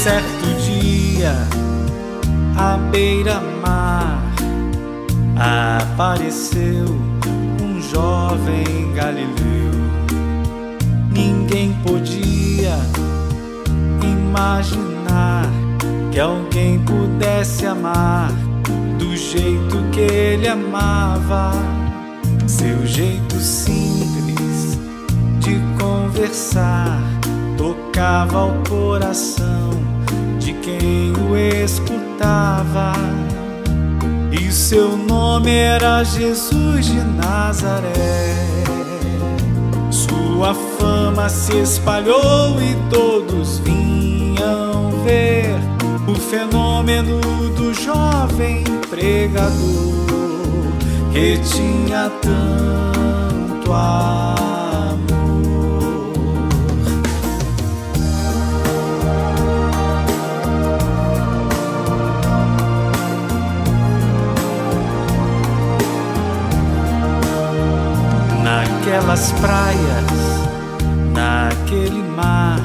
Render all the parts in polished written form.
certo dia, à beira-mar, apareceu um jovem galileu. Ninguém podia imaginar que alguém pudesse amar do jeito que ele amava. Seu jeito simples de conversar tocava ao coração de quem o escutava. E seu nome era Jesus de Nazaré. Sua fama se espalhou e todos vinham ver o fenômeno do jovem pregador que tinha tanto amor. Naquelas praias, naquele mar,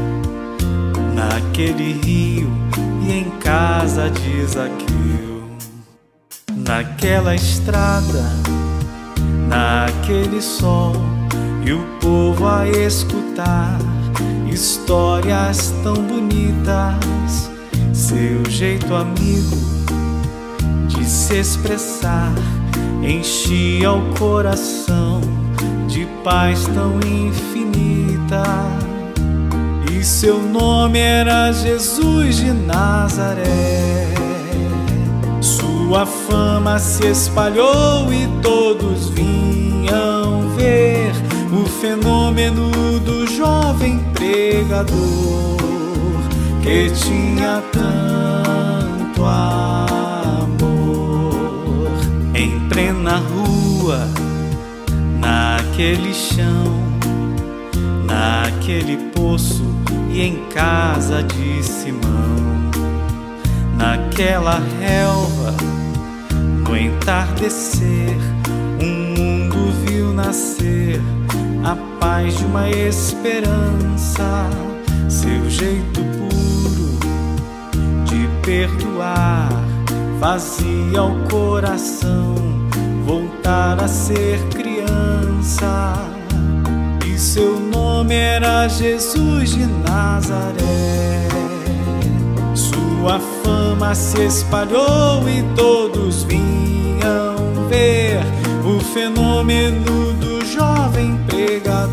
naquele rio e em casa de Zaqueu, naquela estrada, naquele sol, e o povo a escutar histórias tão bonitas. Seu jeito amigo de se expressar enchia o coração de paz tão infinita. E seu nome era Jesus de Nazaré. Sua fama se espalhou e todos vinham ver o fenômeno do jovem pregador que tinha tanto amor. Em plena rua, naquele chão, naquele poço e em casa de Simão, naquela relva, no entardecer, um mundo viu nascer a paz de uma esperança. Seu jeito puro de perdoar fazia o coração voltar a ser criança. E seu nome era Jesus de Nazaré. Sua fama se espalhou e todos vinham ver o fenômeno do jovem pregador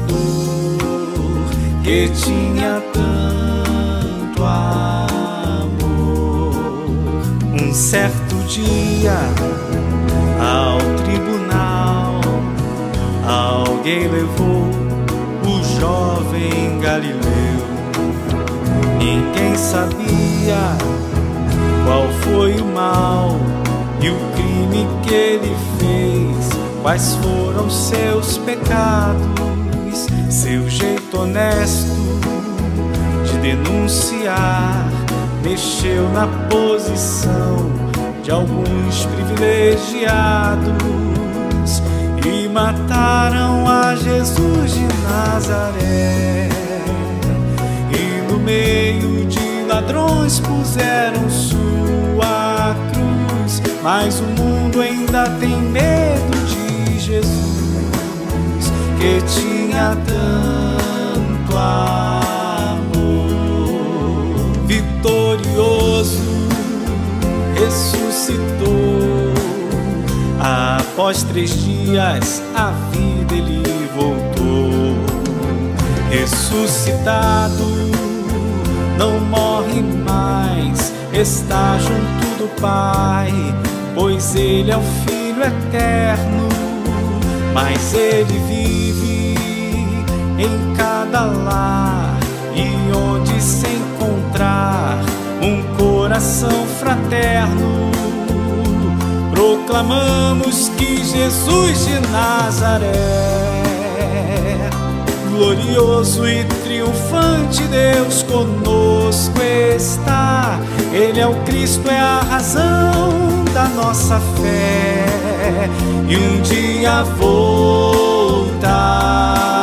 que tinha tanto amor. Um certo dia, ao tribunal, alguém levou o jovem Galileu. Ninguém sabia qual foi o mal e o crime que ele fez, quais foram seus pecados. Seu jeito honesto de denunciar mexeu na posição de alguns privilegiados e mataram a Jesus de Nazaré. E no meio de ladrões puseram sua cruz, mas o mundo ainda tem medo de Jesus que tinha tanto amor. Vitorioso ressuscitou, após 3 dias a vida ele voltou. Ressuscitado, não morre mais, está junto do Pai, pois ele é o Filho eterno. Mas ele vive em cada lar, e onde se encontrar um coração fraterno, proclamamos que Jesus de Nazaré, glorioso e triunfante, Deus conosco está. Ele é o Cristo, é a razão da nossa fé, e um dia voltará.